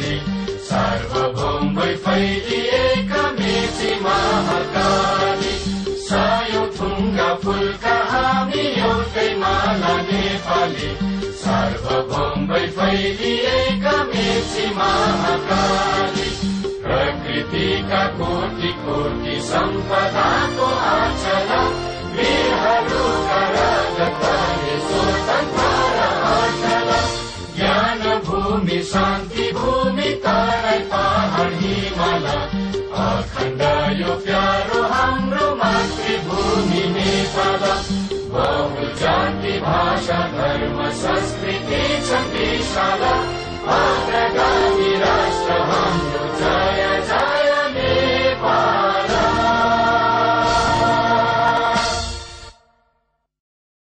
नेपाली सार्वभौम भई फैलिएका मेची महाकाली सयौं थुङ्गा फुलका हामी एउटै माला नेपाली सार्वभौम भई फैलिएका मेची महाकाली प्रकृतिका कोटि कोटि सम्पदाको आचला वीरहरूका रगतले स्वतन्त्र आचला ज्ञान भूमि शान्ति भूमि तराई पहाड हिमाल अखण्ड यो प्यारो हाम्रो मातृभूमि नेपाल बहु जाति भाषा धर्म संस्कृति छ विशाल